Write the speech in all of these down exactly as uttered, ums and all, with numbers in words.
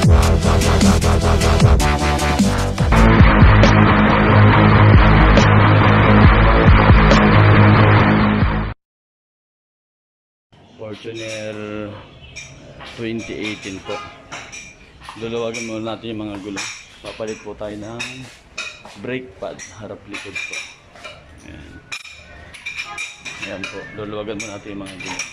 Fortuner twenty eighteen po. Luluwagan muna natin yung mga gulong. Papalit po tayo ng brake pad, harap likod po. Ayan. Ayan po, luluwagan muna natin yung mga gulong.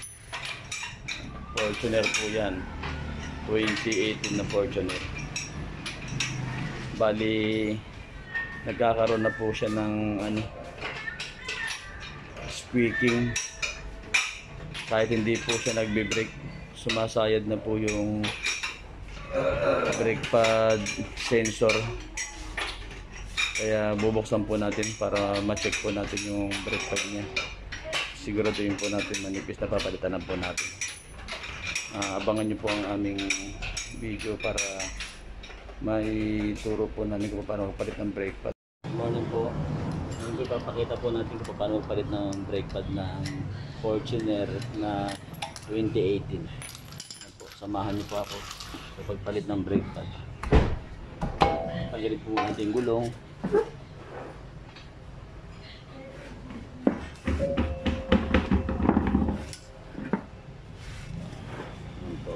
Fortuner po yan, twenty eighteen na Fortuner. Bali nagkakaroon na po siya ng ano, squeaking. Kahit hindi po siya nagbe-brake, sumasayad na po yung brake pad sensor. Kaya bubuksan po natin para ma-check po natin yung brake pad niya. Siguraduhin po natin manipis na, papalitan na po natin. Uh, abangan nyo po ang aming video para may turo po namin kung paano magpalit ng brake pad. Good morning po. Ngayon po papakita po natin kung paano magpalit ng brake pad ng Fortuner na twenty eighteen. Ayan po, samahan niyo po ako sa pagpalit ng brake pad. Pagilit po natin yung gulong. Ayan po.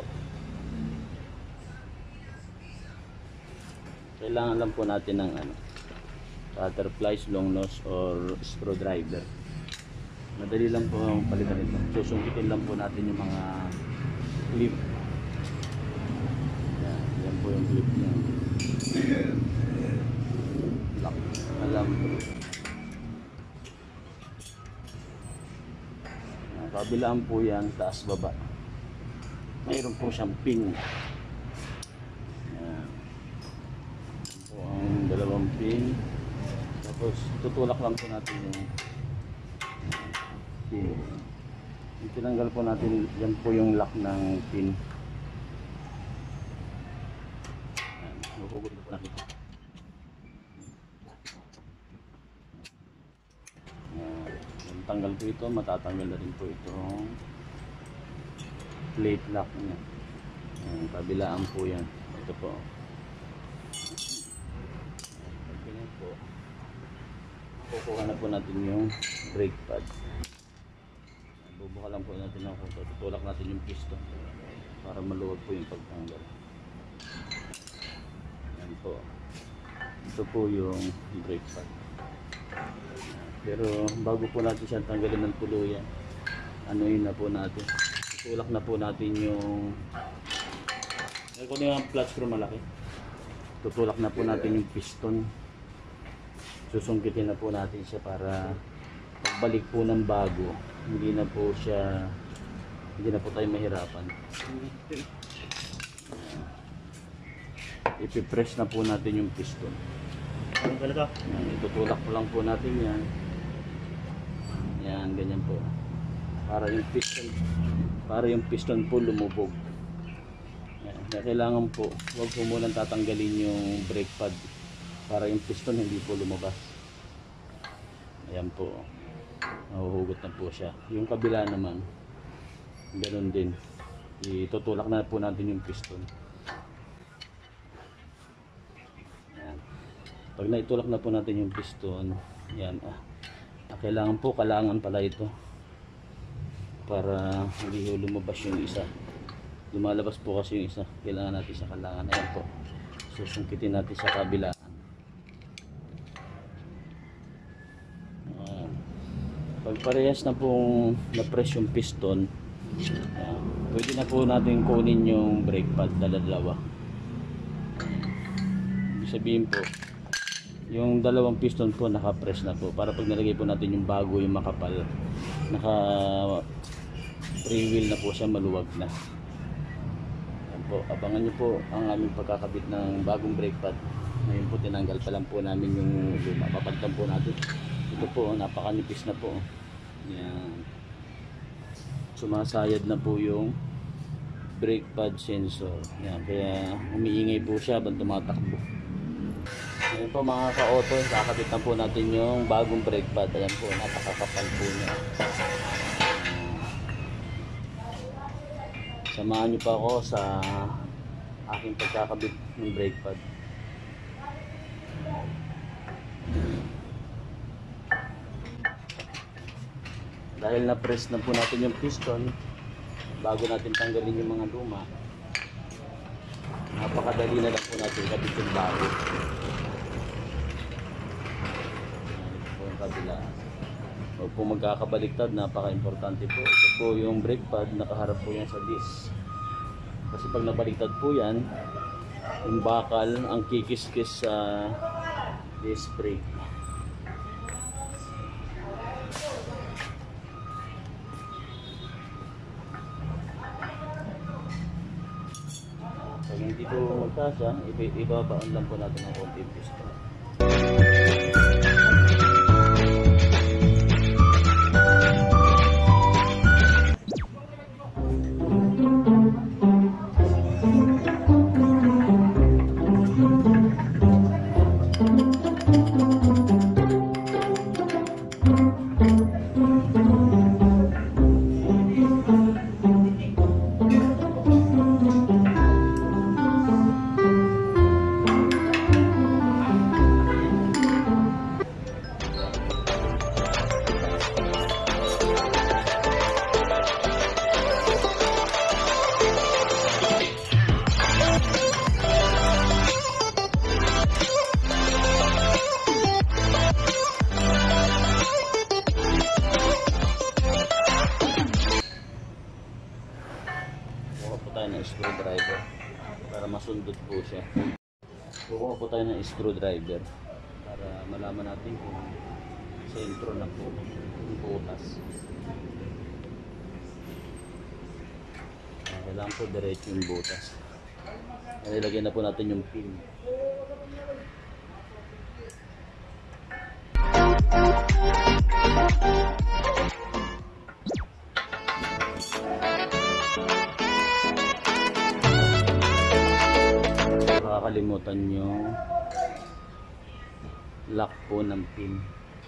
Kailangan lang po natin ng ano, butterflies, long nose or screwdriver. Madali lang po ang palitan ito. Susungkitin lang po natin yung mga clip. Yan, yan po yung clip niya. Lock. Alam po. Kabilaan po yan, taas baba. Mayroon po siyang pin. Yan. Yan po ang dalawang pin. Tapos tutulak lang po natin yung pin. Tinanggal po natin, yan po yung lock ng pin. Huhugot po natin. Yan, tanggal po ito, matatanggal na rin po itong plate lock niya. Yan, kabilaan po yan. Ito po. Ganyan po. Kukuha na po natin yung brake pad. Bubuka lang po natin ako. Tutulak natin yung piston para maluwag po yung pagtanggal. Yan po. Ito po yung brake pad. Pero bago po natin siya tanggalin ng tuluyan, anuin na po natin. Tutulak na po natin yung, kung yung flat screw malaki, tutulak na po natin yung piston. Susungkitin na po natin siya para pagbalik po ng bago, hindi na po siya, hindi na po tayo mahirapan. Ipipress na po natin yung piston. Yan, itutulak po lang po natin yan. Yan, ganyan po. Para yung piston, para yung piston po lumubog. Yan, kaya kailangan po, huwag po munang tatanggalin yung brake pad para yung piston hindi po lumabas. Ayan po. Nahuhugot na po siya. Yung kabila naman, ganun din. Itutulak na po natin yung piston. Ayan. Pag naitulak na po natin yung piston, yan ah. Kailangan po, kalangan pala ito para hindi lumabas yung isa. Lumalabas po kasi yung isa. Kailangan natin sa kalangan. Ayan po. Susungkitin natin sa kabila. Pag parehas na pong na-press yung piston, uh, pwede na po natin kunin yung brake pad, dalawa. Ibig sabihin po, yung dalawang piston po naka-press na po. Para pag nalagay po natin yung bago, yung makapal, naka free wheel na po siya, maluwag na. Yan po, abangan nyo po ang aming pagkakabit ng bagong brake pad. Ngayon po tinanggal pa lang po namin yung luma. Papalitan po natin. Ito po, napakanipis na po. Yan. Sumasayad na po yung brake pad sensor. Yan. Kaya umiingay po siya habang tumatakbo. Ayan po mga ka-auto, kakabit na po natin yung bagong brake pad. Ayan po, napakakapal po niya. Samahan nyo pa ako sa aking pagkakabit ng brake pad. Dahil na-press na po natin yung piston bago natin tanggalin yung mga luma, napakadali na lang po natin kabit yung bago. Ito po yung kabila. Huwag po magkakabaliktad, napaka-importante po. Ito po yung brake pad, nakaharap po yan sa disc. Kasi pag nabaliktad po yan, yung bakal ang kikis-kis sa disc brake. Pag hindi po magkasya, ibabaan lang po natin ang konti piston. Screwdriver para masundot po siya. Kukuha po tayo ng screwdriver para malaman natin kung sentro na po yung butas. Kailangan po diretso yung butas. Nilagyan na po natin yung pin. Kakalimutan yung lock po ng pin.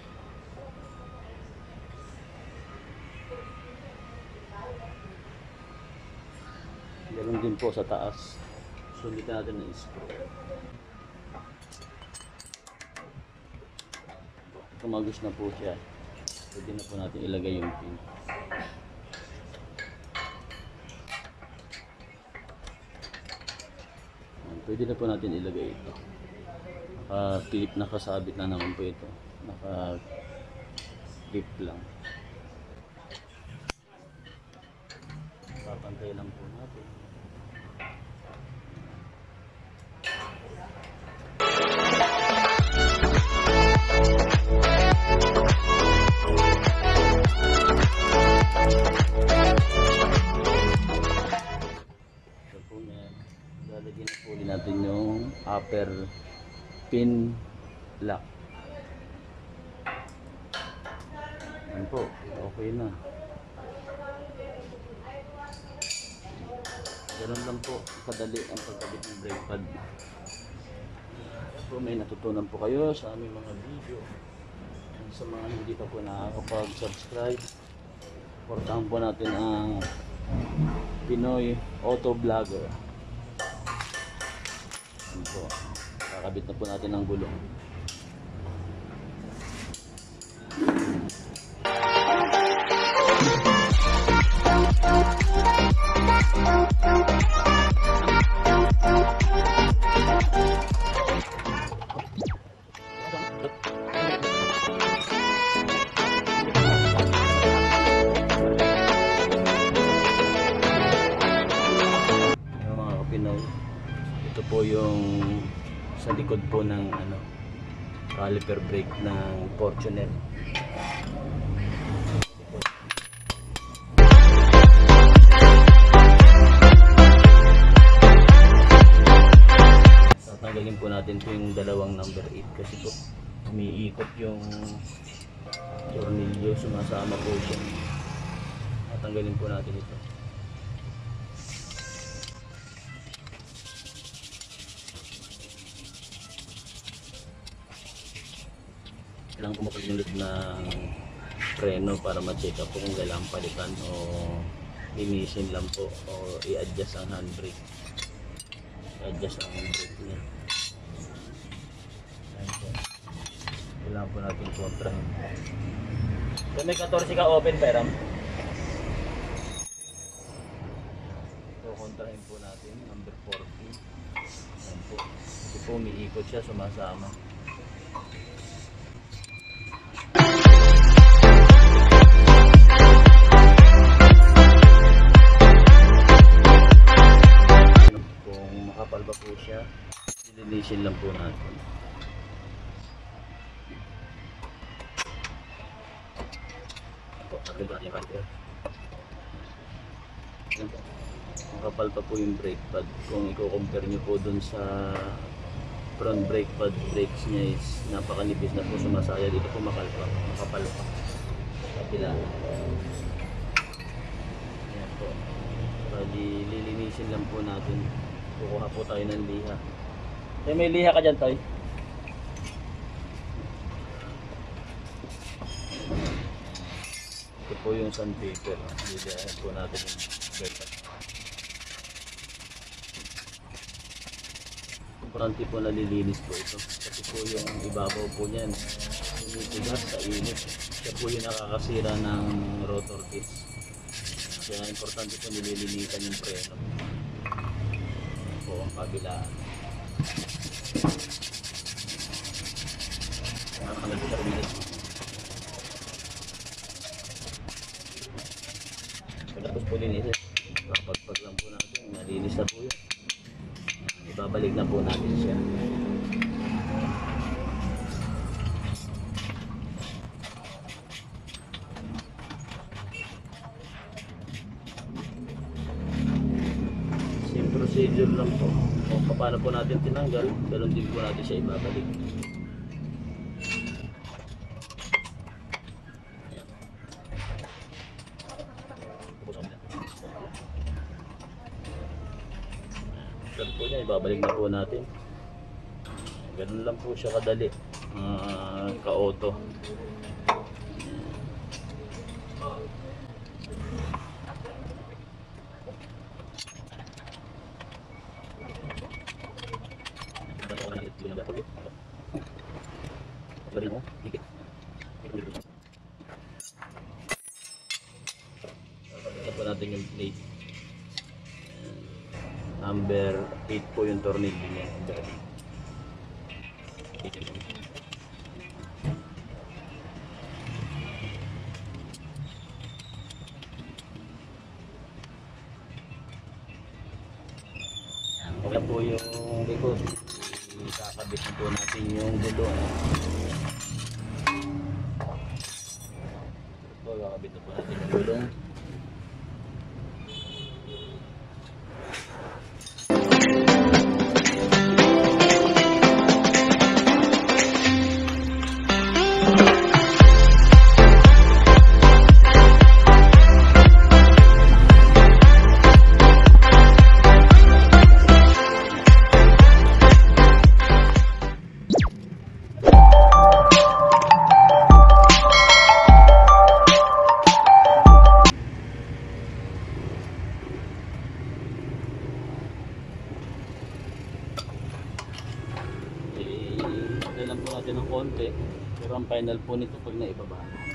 Ganun din po sa taas. Sulitan natin ng screw. Tumagos na po siya. Pwede na po natin ilagay yung pin. Pwede na po natin ilagay ito. Naka-clip, nakasabit na naman po ito. Naka-clip lang. Papantay lang po natin. Lalagyan na po natin yung upper pin lock. Yan po, okay na. Ganun lang po kadali ang pagkabit ng brake pad. So, may natutunan po kayo sa aming mga video. Sa mga hindi pa po nakakapag-subscribe, supportahan po natin ang Pinoy Auto Vlogger. Yan po, kakabit na po natin ang gulong. Ito po yung sa likod po ng ano, caliper brake ng Fortuner. Tatanggalin po natin po yung dalawang number eight kasi po umiikot yung tornilyo, sumasama po siya. Tatanggalin po natin ito. Kailangan po mapagulot ng preno para ma-check up po kung kailangan palitan o linisin lang po o i-adjust ang handbrake. i-adjust ang brake niya. Ayan po. Kailangan po natin kontrahin. So may fourteen ka open peram. So kontrahin po natin number fourteen. Ayan po. Kasi po umiikot siya, sumasama. Kapal ba po siya, lilinisin lang po natin. Kapal pa po yung brake pad. Kung i-compare nyo po dun sa front brake pad, brakes niya is napakanipis na po, sumasaya. Dito po makalpa, makapal pa. Kapila. Ayan po. Bali, lilinisin lang po natin. Kukuha po tayo ng liha. Tay, may liha ka dyan, Tay? Ito po yung sandpaper. Lilihain po natin yung brake. Importante po nalilinis po ito. Kasi po yung ibabaw po niyan, tumitigas sa init. Siya po yung nakakasira ng rotor disc. Kaya importante po nililinisan yung preno. Po ang kabilaan. Tapos po linisin. Kapagpag lang po natin, nalinis na po yun. Ibabalik na po natin siya. Procedure lang po. O paano po natin tinanggal, ganoon din po natin siya ibabalik. Ganun po niya, ibabalik na po natin. Ganun lang po siya kadali. Uh, ka-auto. Ito po natin yung plate. Number eight po yung tornilyo niya. Okay po yung likod. Kakabit na po natin yung gulong. Ito, kakabit na po natin yung gulong. Kailan po natin ng konti, pero ang final po nito pag naibaba.